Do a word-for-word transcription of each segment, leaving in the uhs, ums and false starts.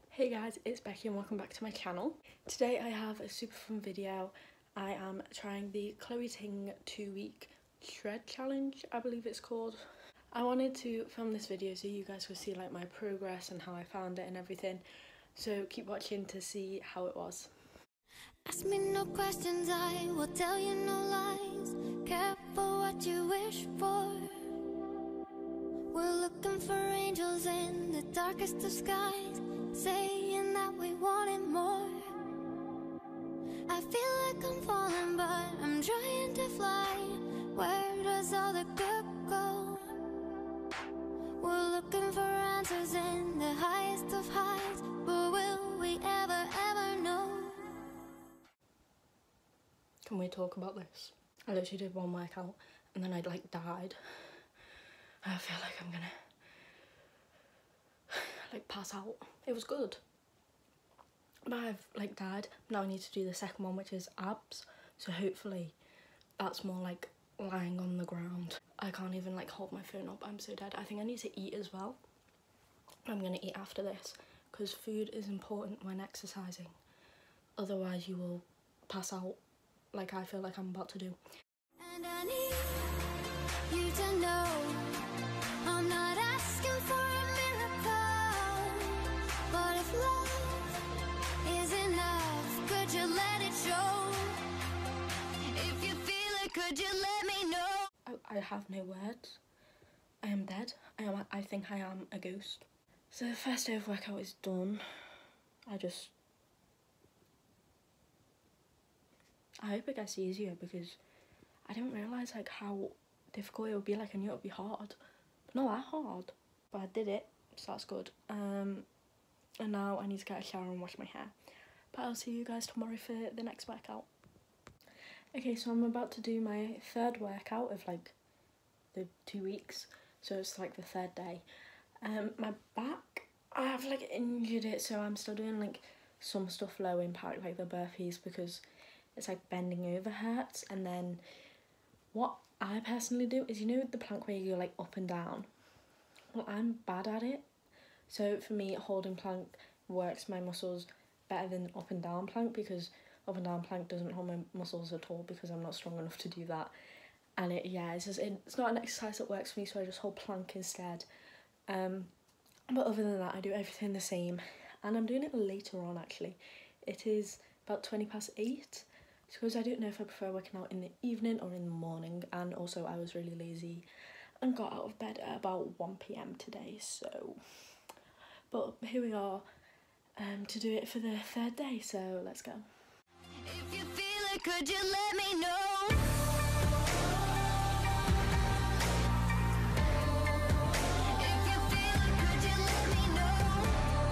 Hey guys, it's Becky and welcome back to my channel. Today I have a super fun video. I am trying the Chloe Ting two week shred challenge, I believe it's called. I wanted to film this video so you guys could see like my progress and how I found it and everything. So keep watching to see how it was. Ask me no questions, I will tell you no lies. Careful what you wish for. We're looking for angels in the darkest of skies, saying that we wanted more. I feel like I'm falling, but I'm trying to fly. Where does all the good go? We're looking for answers in the highest of highs, but will we ever, ever know? Can we talk about this? I literally did one workout and then I like died. I feel like I'm gonna like pass out. It was good, but I've like died. Now I need to do the second one, which is abs, so hopefully that's more like lying on the ground. I can't even like hold my phone up, I'm so dead. I think I need to eat as well. I'm gonna eat after this because food is important when exercising, otherwise you will pass out like I feel like I'm about to do. And I need you to know I'm not asking for a miracle, but if love is enough, could you let it show? If you feel it, could you let me know? I, I have no words. I am dead. I am. I think I am a ghost. So the first day of workout is done. I just... I hope it gets easier because I didn't realise like how difficult it would be. Like I knew it would be hard, but not that hard. But I did it, so that's good. Um, and now I need to get a shower and wash my hair. But I'll see you guys tomorrow for the next workout. Okay, so I'm about to do my third workout of like the two weeks. So it's like the third day. Um, my back, I have like injured it, so I'm still doing like some stuff low impact, like the burpees, because it's like bending over hurts. And then what I personally do is, you know the plank where you go like up and down? Well, I'm bad at it. So for me, holding plank works my muscles better than up and down plank, because up and down plank doesn't hold my muscles at all because I'm not strong enough to do that. And it, yeah, it's just, it, it's not an exercise that works for me, so I just hold plank instead. Um, but other than that, I do everything the same. And I'm doing it later on actually. It is about twenty past eight. Because I don't know if I prefer working out in the evening or in the morning, and also I was really lazy and got out of bed at about one p m today, so... But here we are um, to do it for the third day, so let's go. If you feel it, could you let me know? If you feel it, could you let me know?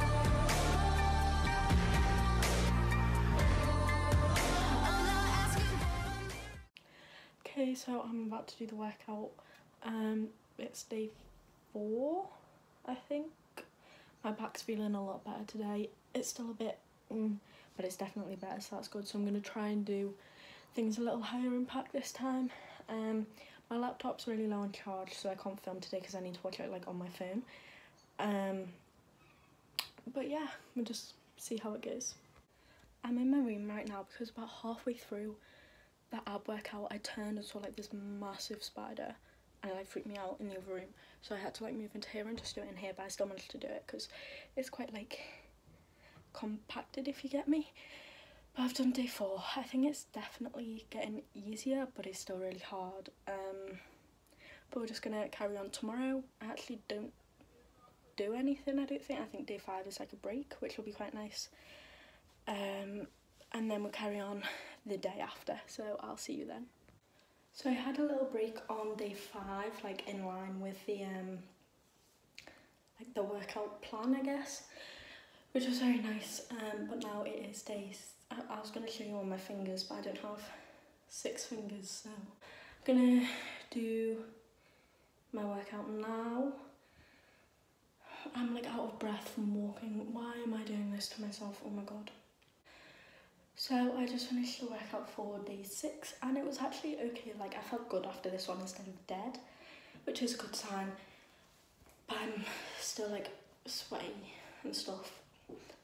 I'm not asking for a Okay, so I'm about to do the workout. Um, it's day four, I think. My back's feeling a lot better today. It's still a bit, mm, but it's definitely better, so that's good. So I'm going to try and do things a little higher impact this time. Um, my laptop's really low on charge, so I can't film today because I need to watch it like on my phone. Um, but yeah, we'll just see how it goes. I'm in my room right now because about halfway through the ab workout, I turned and saw like this massive spider, and it like freaked me out in the other room, so I had to like move into here and just do it in here, but I still managed to do it because it's quite like compacted, if you get me. But I've done day four. I think it's definitely getting easier, but it's still really hard. Um, but we're just gonna carry on tomorrow. I actually don't do anything, I don't think. I think day five is like a break, which will be quite nice. Um, and then we'll carry on the day after, so I'll see you then. So I had a little break on day five, like in line with the um, like the workout plan, I guess, which was very nice. Um, but now it is day. I, I was gonna show you on my fingers, but I don't have six fingers, so I'm gonna do my workout now. I'm like out of breath from walking. Why am I doing this to myself? Oh my god. So I just finished the workout for day six, and it was actually okay. Like I felt good after this one instead of dead, which is a good sign. But I'm still like sweaty and stuff.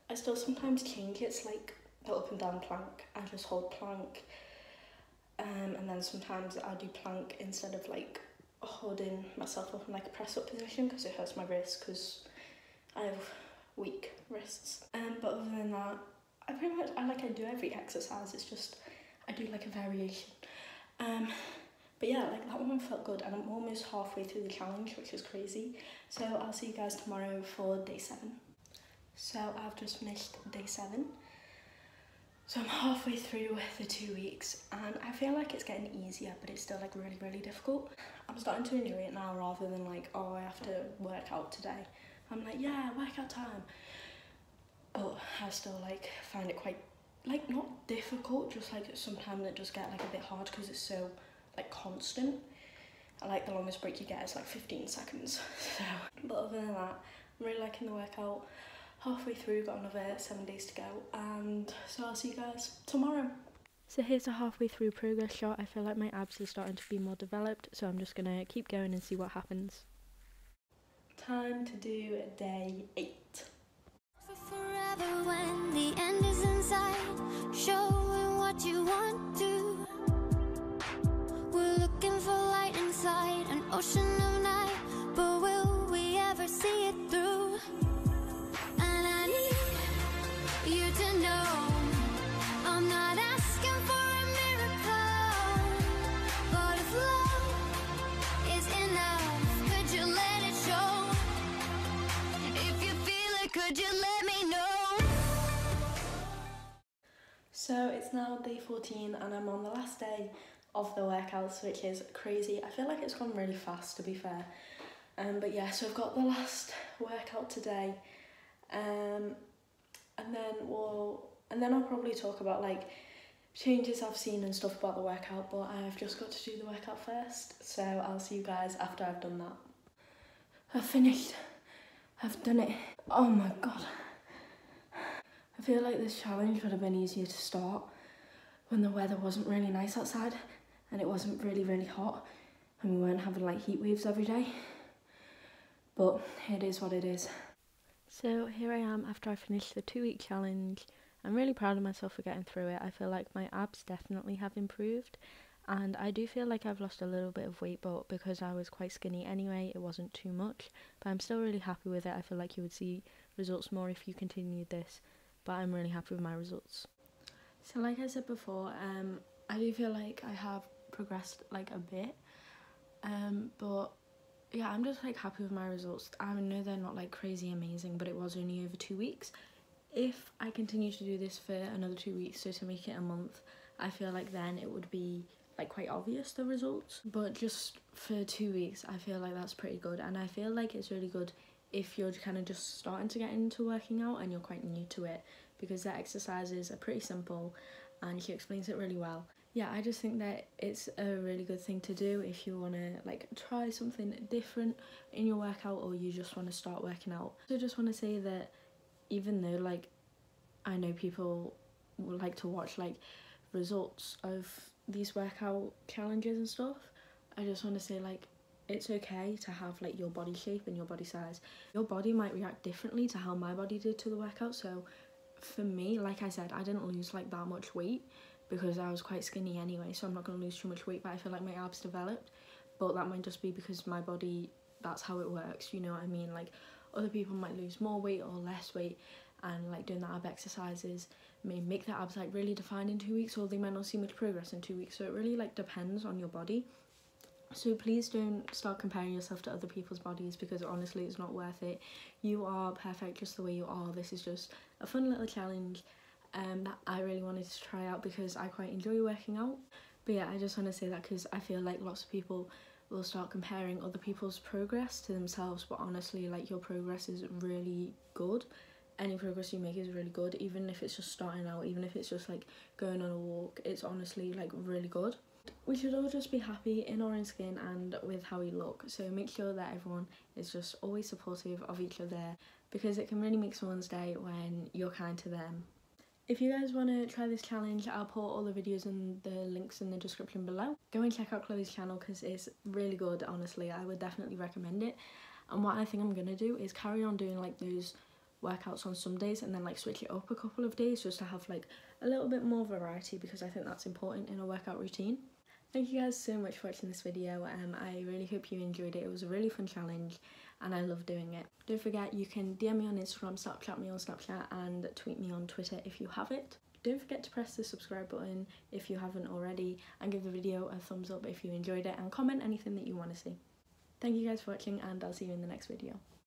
I still sometimes change it. It's like the up and down plank. I just hold plank. Um, and then sometimes I do plank instead of like holding myself up in like a press up position because it hurts my wrist because I have weak wrists. Um, but other than that, I pretty much, I like I do every exercise, it's just, I do like a variation. Um, but yeah, like that one felt good and I'm almost halfway through the challenge, which is crazy. So I'll see you guys tomorrow for day seven. So I've just finished day seven. So I'm halfway through the two weeks and I feel like it's getting easier, but it's still like really, really difficult. I'm starting to enjoy it now rather than like, oh, I have to work out today. I'm like, yeah, workout time. But I still like find it quite, like not difficult, just like sometimes it just get like a bit hard because it's so like constant. I like the longest break you get is like fifteen seconds. So, but other than that, I'm really liking the workout. Halfway through, got another seven days to go, and so I'll see you guys tomorrow. So here's a halfway through progress shot. I feel like my abs are starting to be more developed, so I'm just gonna keep going and see what happens. Time to do day eight. For forever when the end is in sight, showing what you want to. We're looking for light inside an ocean of night, but will we ever see it through? And I need you to know I'm not asking for a miracle, but if love is enough, could you let it show? If you feel it, could you let me know? So it's now day fourteen and I'm on the last day of the workouts, which is crazy. I feel like it's gone really fast, to be fair. Um, but yeah, so I've got the last workout today. Um, and then we'll, and then I'll probably talk about like changes I've seen and stuff about the workout, but I've just got to do the workout first. So I'll see you guys after I've done that. I've finished. I've done it. Oh my God. I feel like this challenge would have been easier to start when the weather wasn't really nice outside and it wasn't really, really hot and we weren't having like heat waves every day. But it is what it is. So here I am after I finished the two week challenge. I'm really proud of myself for getting through it. I feel like my abs definitely have improved and I do feel like I've lost a little bit of weight, but because I was quite skinny anyway, it wasn't too much. But I'm still really happy with it. I feel like you would see results more if you continued this, but I'm really happy with my results. So like I said before, um, I do feel like I have progressed like a bit, um, but yeah, I'm just like happy with my results. I know they're not like crazy amazing, but it was only over two weeks. If I continue to do this for another two weeks, so to make it a month, I feel like then it would be like quite obvious, the results. But just for two weeks, I feel like that's pretty good. And I feel like it's really good if you're kind of just starting to get into working out and you're quite new to it, because the exercises are pretty simple and she explains it really well. Yeah, I just think that it's a really good thing to do if you want to like try something different in your workout or you just want to start working out. So I just want to say that even though like I know people would like to watch like results of these workout challenges and stuff, I just want to say like it's okay to have like your body shape and your body size. Your body might react differently to how my body did to the workout. So for me, like I said, I didn't lose like that much weight because I was quite skinny anyway, so I'm not going to lose too much weight, but I feel like my abs developed. But that might just be because my body, that's how it works, you know what I mean? Like other people might lose more weight or less weight, and like doing the ab exercises may make their abs like really defined in two weeks, or they might not see much progress in two weeks. So it really like depends on your body. So please don't start comparing yourself to other people's bodies, because honestly it's not worth it. You are perfect just the way you are. This is just a fun little challenge um, that I really wanted to try out because I quite enjoy working out. But yeah, I just want to say that because I feel like lots of people will start comparing other people's progress to themselves, but honestly like your progress is really good. Any progress you make is really good, even if it's just starting out, even if it's just like going on a walk, it's honestly like really good. We should all just be happy in our own skin and with how we look, so make sure that everyone is just always supportive of each other, because it can really make someone's day when you're kind to them. If you guys want to try this challenge, I'll put all the videos and the links in the description below. Go and check out Chloe's channel because it's really good, honestly. I would definitely recommend it. And what I think I'm going to do is carry on doing like those workouts on some days and then like switch it up a couple of days just to have like a little bit more variety, because I think that's important in a workout routine. Thank you guys so much for watching this video. Um, I really hope you enjoyed it. It was a really fun challenge and I love doing it. Don't forget, you can D M me on Instagram, Snapchat me on Snapchat, and tweet me on Twitter if you have it. Don't forget to press the subscribe button if you haven't already, and give the video a thumbs up if you enjoyed it, and comment anything that you want to see. Thank you guys for watching, and I'll see you in the next video.